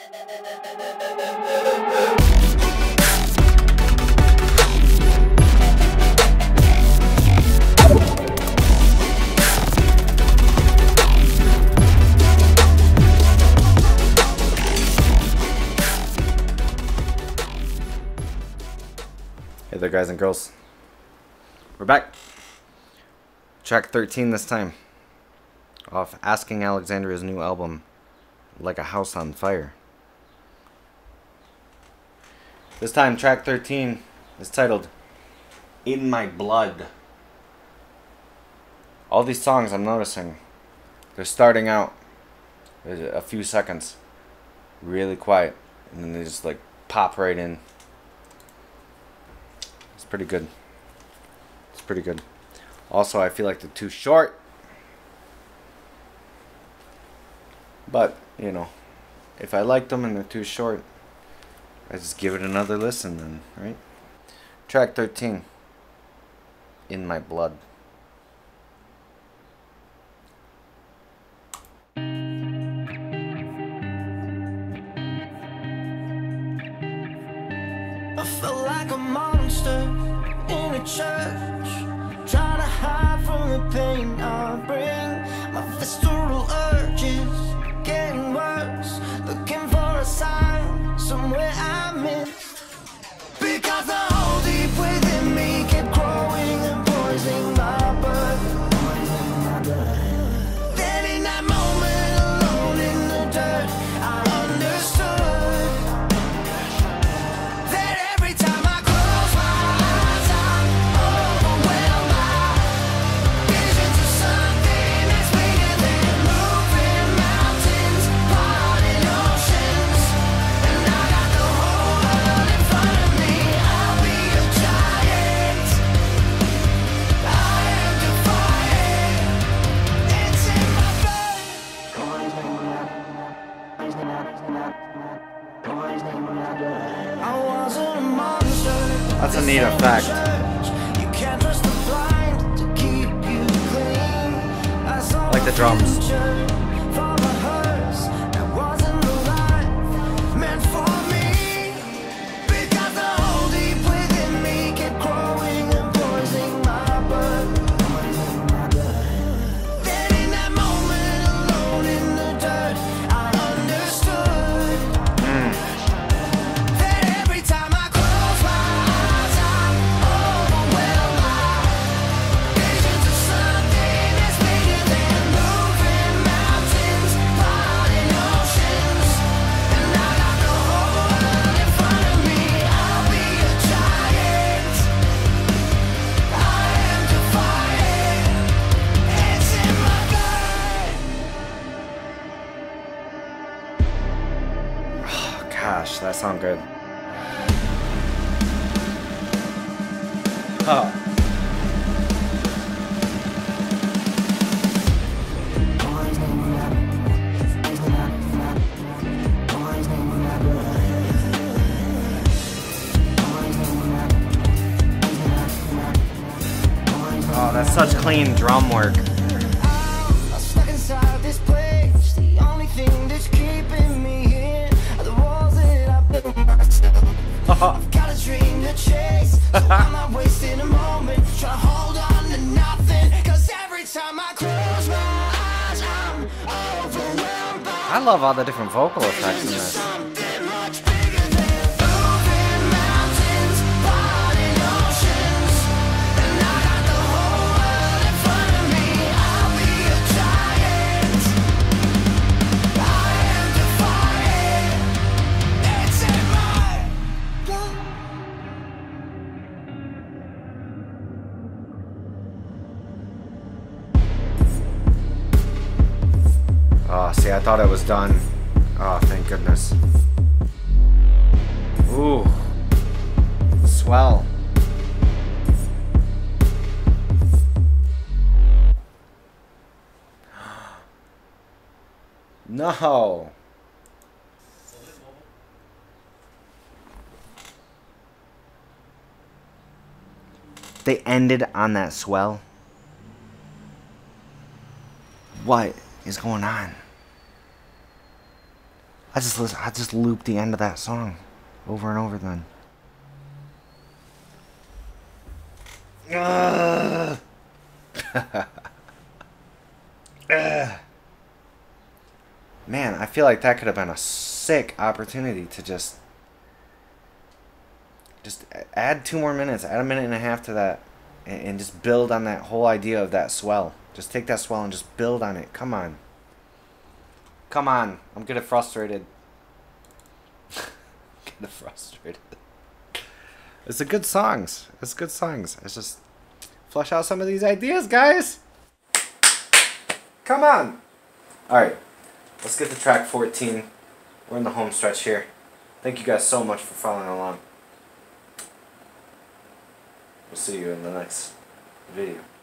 Hey there, guys and girls. We're back. Track 13 this time. Off Asking Alexandria's new album, Like a House on Fire. This time, track 13 is titled In My Blood. All these songs I'm noticing, they're starting out a few seconds really quiet, and then they just like pop right in. It's pretty good. It's pretty good. Also, I feel like they're too short. But, you know, if I like them and they're too short, I just give it another listen then, right? Track 13, In My Blood. I felt like a monster in a church, trying to hide from the pain I bring. My visceral urges getting worse, looking for a sign somewhere I missed. Because the hole deep within me kept growing and poisoning my blood. Then in that moment alone in the dirt, I understood that every time I close my eyes, I'm overwhelmed by visions of something that's bigger than moving mountains, parting oceans. And I got the whole world in front of me. I'll be a giant. I am defiant. It's in my blood. I wasn't a monster. That's a neat effect. You can't trust the blind to keep you clean. I saw Like the drums. future from a hearse that wasn't the life meant for me. Because the hole deep within me kept growing and poisoning my blood. Then in that moment alone in the dirt, I understood that every time I close my eyes, I'm overwhelmed by visions of something that's bigger than moving mountains, parting oceans. And I got the whole world in front of me. I'll be a giant. I am defiant. It's in my blood. Gosh, that sounds good. Oh. Oh, that's such clean drum work. I'm stuck inside this place. The only thing that's keeping me here are the walls that I built myself. I've got a dream to chase, so I'm not wasting a moment trying to hold on to nothing. Cause every time I close my eyes, I'm overwhelmed by I love all the different vocal effects in visions of this. something much bigger than moving mountains, parting oceans. And I got the whole world in front of me. I'll be a giant. I am defiant. It's in my blood. Oh, see, I thought it was done. Oh, thank goodness. Ooh. Swell. No. They ended on that swell. What is going on? I just loop the end of that song over and over then. Ugh. Ugh. Man, I feel like that could have been a sick opportunity to just add 2 more minutes, add a minute and a half to that, and just build on that whole idea of that swell. Just take that swell and just build on it. Come on. Come on. I'm getting frustrated. Getting frustrated. It's a good songs. It's good songs. It's just flush out some of these ideas, guys. Come on. Alright. Let's get to track 14. We're in the home stretch here. Thank you guys so much for following along. We'll see you in the next video.